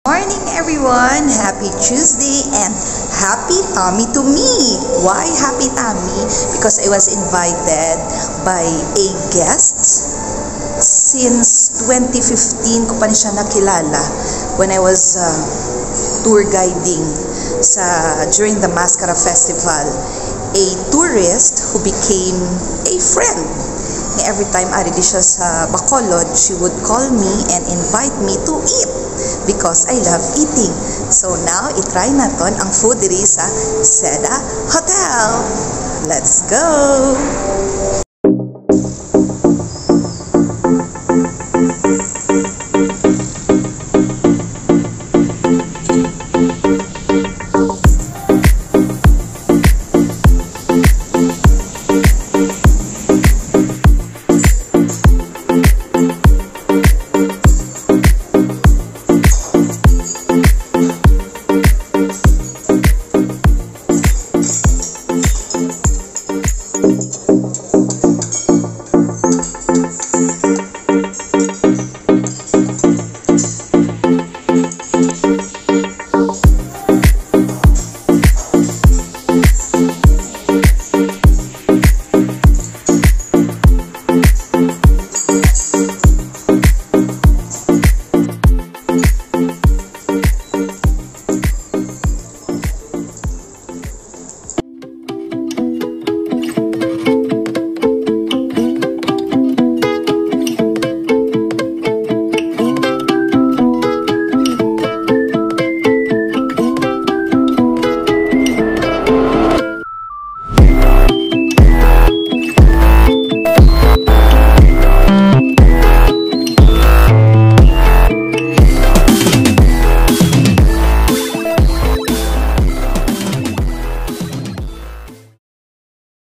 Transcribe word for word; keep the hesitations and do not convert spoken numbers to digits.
Morning everyone! Happy Tuesday and happy tummy to me! Why happy tummy? Because I was invited by a guest. Since twenty fifteen ko pa rin siya nakilala when I was uh, tour guiding sa during the Mascara Festival. A tourist who became a friend. Every time ari di siya sa Bacolod, she would call me and invite me to eat because I love eating. So now, itry naton ang food diri sa Seda Hotel. Let's go!